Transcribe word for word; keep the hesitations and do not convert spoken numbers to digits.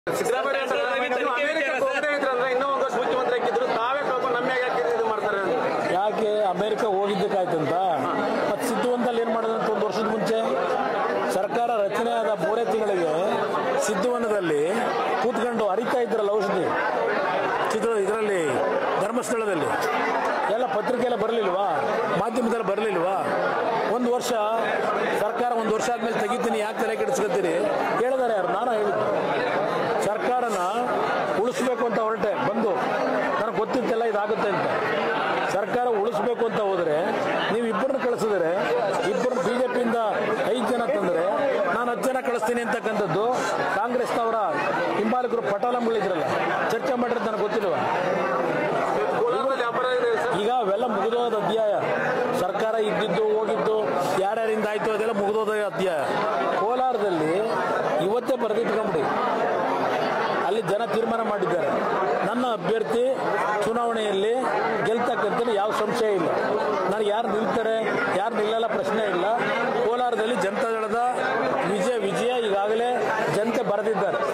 ಸಿದ್ದರಾಮಯ್ಯ ಇನ್ನೂ ಒಂದು ವರ್ಷ ಮುಖ್ಯಮಂತ್ರಿ ಆಗಿದ್ರು ತಾವೇ ಪಾಪ ನಮ್ಗೆ ಯಾಕೆ ಇದು ಮಾಡ್ತಾರೆ? ಯಾಕೆ ಅಮೆರಿಕ ಹೋಗಿದ್ದಕ್ಕಾಯ್ತಂತ ಮತ್ತೆ ಸಿದ್ಧವನದಲ್ಲಿ ಏನ್ ಮಾಡಿದಂತ ಒಂದು ವರ್ಷದ ಮುಂಚೆ ಸರ್ಕಾರ ರಚನೆ ಆದ ಮೂರೇ ತಿಂಗಳಿಗೆ ಸಿದ್ಧವನದಲ್ಲಿ ಕೂತ್ಕೊಂಡು ಹರಿತಾ ಇದ್ರಲ್ಲ ಔಷಧಿ ಚಿತ್ರ ಇದರಲ್ಲಿ ಧರ್ಮಸ್ಥಳದಲ್ಲಿ ಎಲ್ಲ ಪತ್ರಿಕೆಲ್ಲ ಬರಲಿಲ್ವಾ, ಮಾಧ್ಯಮದಲ್ಲಿ ಬರಲಿಲ್ವಾ? ಒಂದು ವರ್ಷ ಸರ್ಕಾರ ಒಂದು ವರ್ಷ ಆದ್ಮೇಲೆ ತೆಗಿತೀನಿ, ಯಾಕೆ ತಲೆ ಕೆಡಿಸ್ಕೊತೀರಿ ಹೇಳಿದಾರೆ ಯಾರು? ನಾನು ಹೇಳಿದ್ದು ಸರ್ಕಾರನ ಉಳಿಸ್ಬೇಕು ಅಂತ ಹೊರಟೆ ಬಂದು ನನಗೆ ಗೊತ್ತಿತ್ತೆಲ್ಲ ಇದಾಗುತ್ತೆ ಅಂತ. ಸರ್ಕಾರ ಉಳಿಸ್ಬೇಕು ಅಂತ ಹೋದರೆ ನೀವು ಇಬ್ಬರನ್ನ ಕಳಿಸಿದ್ರೆ, ಇಬ್ಬರನ್ನ ಬಿಜೆಪಿಯಿಂದ ಐದು ಜನ ತಂದರೆ ನಾನು ಹತ್ತು ಜನ ಕಳಿಸ್ತೀನಿ ಅಂತಕ್ಕಂಥದ್ದು ಕಾಂಗ್ರೆಸ್ನವರ ಹಿಂಬಾಲಕರು ಪಟಾಲಂಗಳಿದ್ರಲ್ಲ ಚರ್ಚೆ ಮಾಡಿರೋದು ನನಗೆ ಗೊತ್ತಿಲ್ವ? ಈಗ ಅವೆಲ್ಲ ಮುಗಿದೋದ ಅಧ್ಯಾಯ. ಸರ್ಕಾರ ಇದ್ದಿದ್ದು ಹೋಗಿದ್ದು ಯಾರ್ಯಾರಿಂದ ಆಯ್ತು ಅದೆಲ್ಲ ಮುಗಿದೋದ ಅಧ್ಯಾಯ. ಕೋಲಾರದಲ್ಲಿ ಇವತ್ತೇ ಬರೆದಿಟ್ಕೊಂಬಿಡಿ, ಅಲ್ಲಿ ಜನ ತೀರ್ಮಾನ ಮಾಡಿದ್ದಾರೆ ನನ್ನ ಅಭ್ಯರ್ಥಿ ಚುನಾವಣೆಯಲ್ಲಿ ಗೆಲ್ತಕ್ಕಂಥ ಯಾವ ಸಂಶಯ ಇಲ್ಲ. ನನಗೆ ಯಾರು ನಿಲ್ತಾರೆ ಯಾರು ನಿಲ್ಲಲ್ಲ ಪ್ರಶ್ನೆ ಇಲ್ಲ. ಕೋಲಾರದಲ್ಲಿ ಜನತಾದಳದ ವಿಜಯ ವಿಜಯ ಈಗಾಗಲೇ ಜನತೆ ಬರೆದಿದ್ದಾರೆ.